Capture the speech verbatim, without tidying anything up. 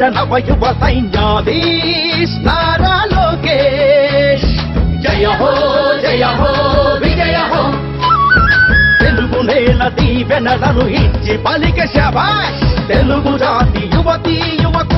నవ యువ సైన్యాధీశ్ నారా లోకేష్ జయ హో జయ హో విజయ హో తెలుగు నేల దీవెనలను ఇచ్చి పలిక శభాష్ తెలుగు జాతి యువతీ యువత